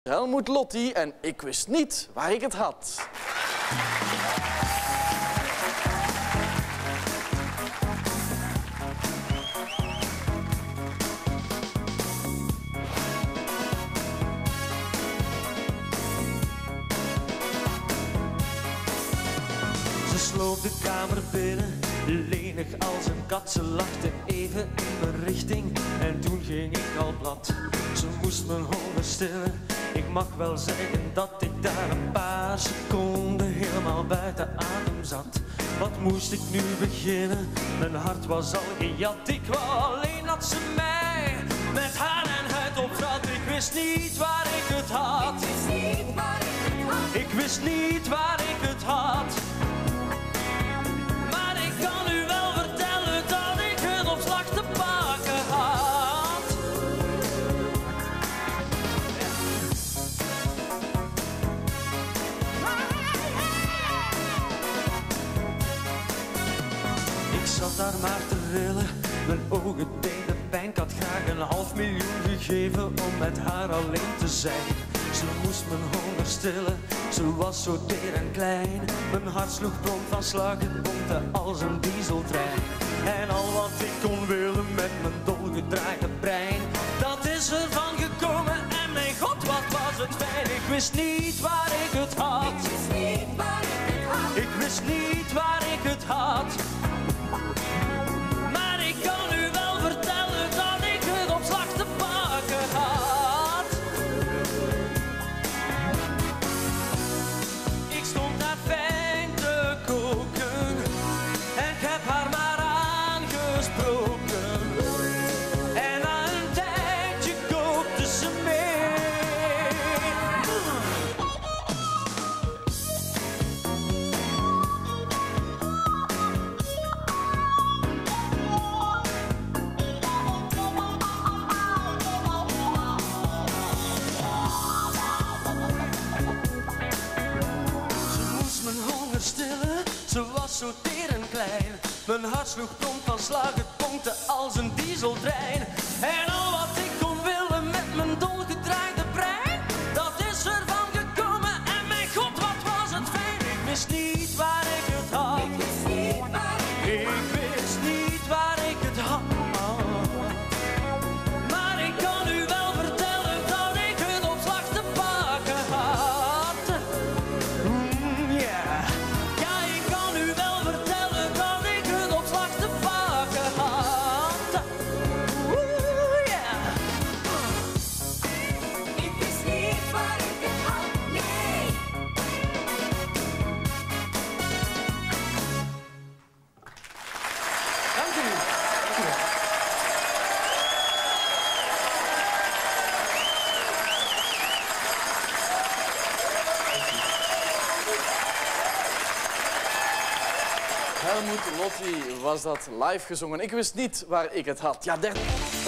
Helmoet Lotti en ik wist niet waar ik het had. Ze sloop de kamer binnen, lenig als een kat. Ze lachte even in mijn richting en toen ging ik al plat. Ze moest mijn honger stillen, ik mag wel zeggen dat ik daar een paar seconden helemaal buiten adem zat. Wat moest ik nu beginnen? Mijn hart was al gejat, ik wou alleen dat ze mij met haar en huid opvrat. Ik wist niet waar ik het had. Ik wist niet waar ik het had. Ik zat daar maar te rillen, mijn ogen deden pijn. Ik had graag 500.000 gegeven om met haar alleen te zijn. Ze moest mijn honger stillen, ze was zo teer en klein. Mijn hart sloeg prompt van slag, het pompte als een dieseltrein. En al wat ik kon willen met mijn dolgedragen brein, dat is ervan gekomen en mijn god wat was het fijn. Ik wist niet waar ik het had. Ik wist niet waar ik het had. Maar ik kan u wel vertellen dat ik het op slag te pakken had. Ik stond daar fijn te koken en ik heb haar maar aangesproken. En na een tijdje kookte ze mee. Stillen, ze was zo teer en klein. Mijn hart sloeg prompt van slag, het pompte als een dieseltrein. En al wat ik kon willen met mijn dolgedraaide brein, dat is ervan gekomen en mijn god wat was het fijn. Ik wist niet waar ik het had. Ik wist niet waar ik het had. Maar ik kan u wel vertellen dat ik het op slag te pakken had. Helmoet Lotti was dat live gezongen. Ik wist niet waar ik het had. Ja,